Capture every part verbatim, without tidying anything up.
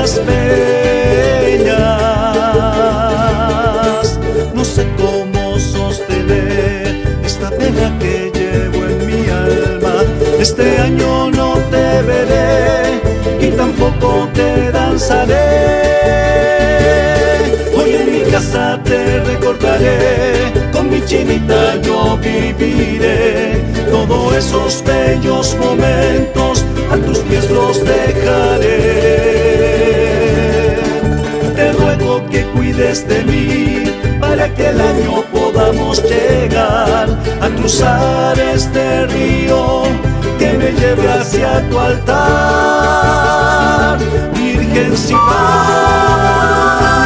las peñas. No sé cómo sostener esta pena que llevo en mi alma. Este año no te veré y tampoco te danzaré. Hoy en mi casa te recordaré, con mi chinita yo viviré. Todos esos bellos momentos a tus pies los dejaré. Te ruego que cuides de mí, para que el año podamos llegar a cruzar este río que me lleve hacia tu altar, Virgencita.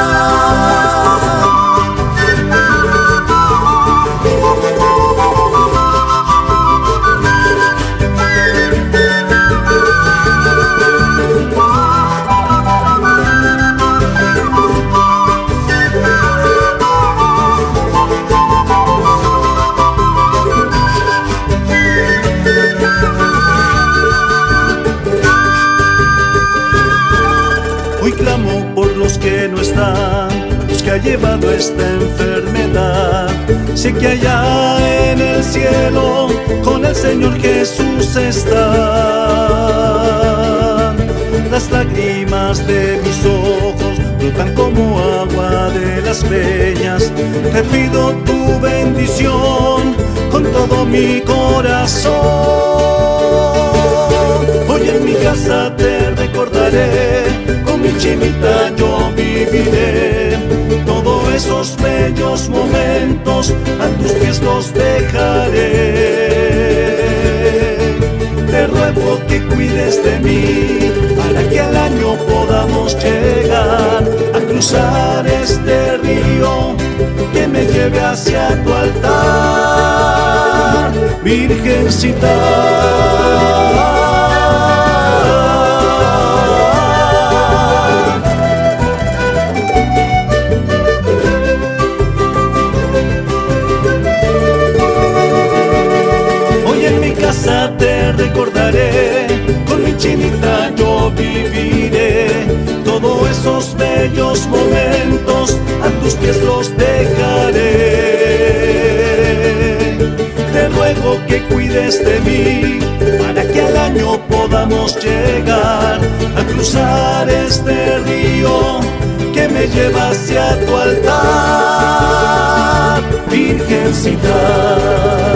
Hoy clamo por los que no están, los que ha llevado esta enfermedad. Sé que allá en el cielo con el Señor Jesús están. Las lágrimas de mis ojos brotan como agua de las peñas. Te pido tu bendición con todo mi corazón. Hoy en mi casa te recordaré, con mi chinita yo viviré. Todos esos bellos momentos a tus pies los dejaré. Te ruego que cuides de mí, para que al año podamos llegar a cruzar este río que me lleve hacia tu altar, Virgencita. Te recordaré, con mi chinita yo viviré. Todos esos bellos momentos a tus pies los dejaré. Te ruego que cuides de mí, para que al año podamos llegar a cruzar este río que me lleva hacia tu altar, Virgencita.